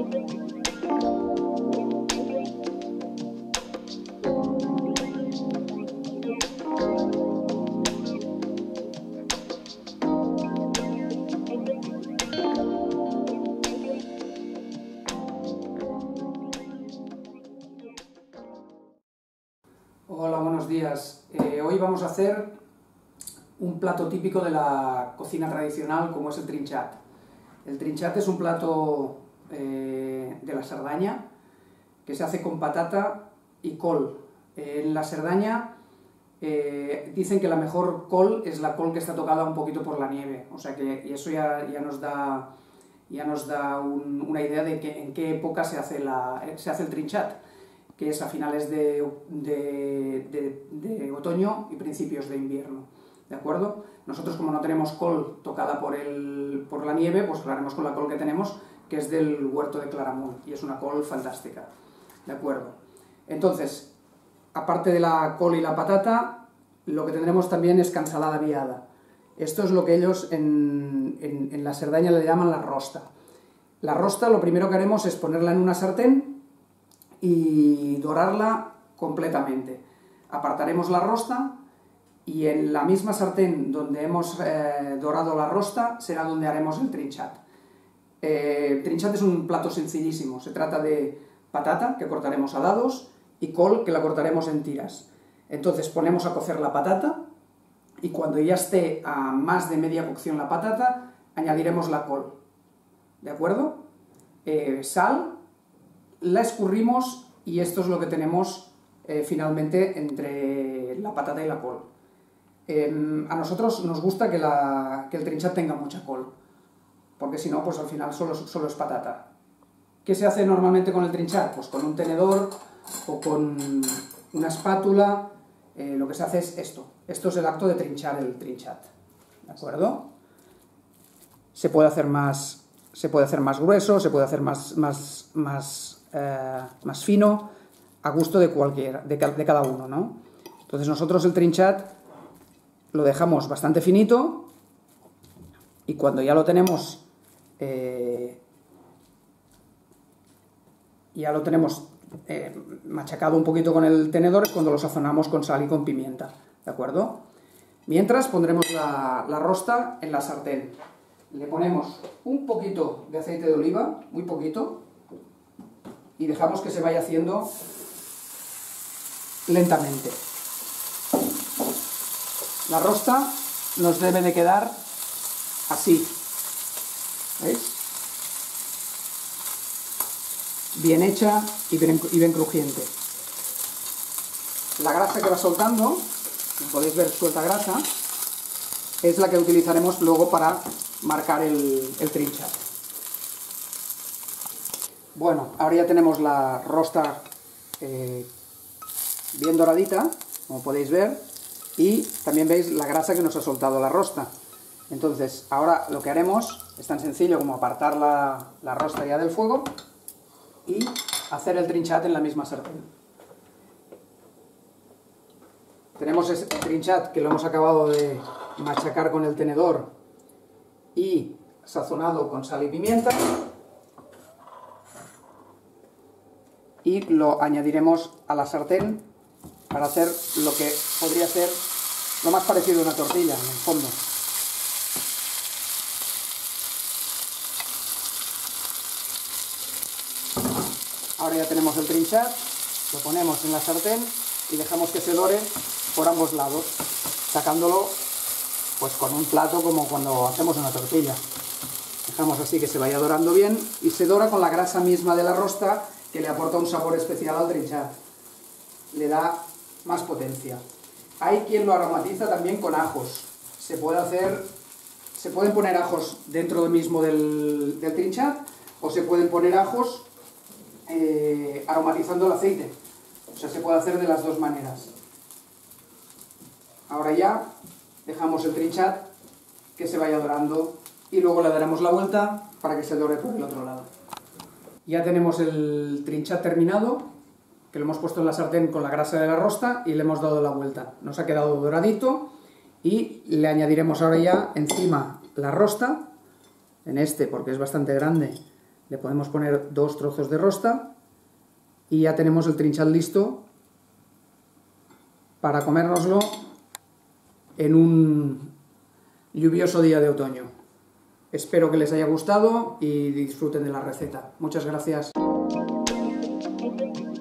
Hola, buenos días. Hoy vamos a hacer un plato típico de la cocina tradicional como es el trinchat. El trinchat es un plato de la Cerdaña que se hace con patata y col. En la Cerdaña dicen que la mejor col es la col que está tocada un poquito por la nieve, o sea que y eso ya nos da una idea de en qué época se hace el trinchat, que es a finales de otoño y principios de invierno, ¿de acuerdo? Nosotros, como no tenemos col tocada por la nieve, pues lo haremos con la col que tenemos, que es del huerto de Claramunt, y es una col fantástica, ¿de acuerdo? Entonces, aparte de la col y la patata, lo que tendremos también es cansalada viada. Esto es lo que ellos en la Cerdaña le llaman la rosta. La rosta, lo primero que haremos es ponerla en una sartén y dorarla completamente. Apartaremos la rosta y en la misma sartén donde hemos dorado la rosta será donde haremos el trinchat. El trinchat es un plato sencillísimo. Se trata de patata, que cortaremos a dados, y col, que la cortaremos en tiras. Entonces ponemos a cocer la patata y cuando ya esté a más de media cocción la patata, añadiremos la col. ¿De acuerdo? Sal, la escurrimos y esto es lo que tenemos finalmente entre la patata y la col. A nosotros nos gusta que el trinchat tenga mucha col, porque si no, pues al final solo es patata. ¿Qué se hace normalmente con el trinchat? Pues con un tenedor o con una espátula. Lo que se hace es esto. Esto es el acto de trinchar el trinchat. ¿De acuerdo? Se puede hacer más grueso, se puede hacer más fino, a gusto de cada uno, ¿no? Entonces nosotros el trinchat lo dejamos bastante finito y cuando ya lo tenemos machacado un poquito con el tenedor, es cuando lo sazonamos con sal y con pimienta, ¿de acuerdo? Mientras pondremos la rosta en la sartén. Le ponemos un poquito de aceite de oliva, muy poquito, y dejamos que se vaya haciendo lentamente. La rosta nos debe de quedar así, ¿veis? Bien hecha y bien crujiente. La grasa que va soltando, como podéis ver, suelta grasa, es la que utilizaremos luego para marcar el trinchat. Bueno, ahora ya tenemos la rosta bien doradita, como podéis ver, y también veis la grasa que nos ha soltado la rosta. Entonces, ahora lo que haremos es tan sencillo como apartar la rosta ya del fuego y hacer el trinchat en la misma sartén. Tenemos el trinchat que lo hemos acabado de machacar con el tenedor y sazonado con sal y pimienta, y lo añadiremos a la sartén para hacer lo que podría ser lo más parecido a una tortilla en el fondo. Ahora ya tenemos el trinchat, lo ponemos en la sartén y dejamos que se dore por ambos lados, sacándolo pues con un plato como cuando hacemos una tortilla. Dejamos así que se vaya dorando bien y se dora con la grasa misma de la rosta, que le aporta un sabor especial al trinchat. Le da más potencia. Hay quien lo aromatiza también con ajos. Se pueden poner ajos dentro mismo del trinchat, o se pueden poner ajos aromatizando el aceite. O sea, se puede hacer de las dos maneras. Ahora ya dejamos el trinchat que se vaya dorando y luego le daremos la vuelta para que se dore por el otro lado. Ya tenemos el trinchat terminado, que lo hemos puesto en la sartén con la grasa de la rosta y le hemos dado la vuelta. Nos ha quedado doradito y le añadiremos ahora ya encima la rosta, en porque es bastante grande, Le podemos poner 2 trozos de rosta y ya tenemos el trinchal listo para comérnoslo en un lluvioso día de otoño. Espero que les haya gustado y disfruten de la receta. Muchas gracias.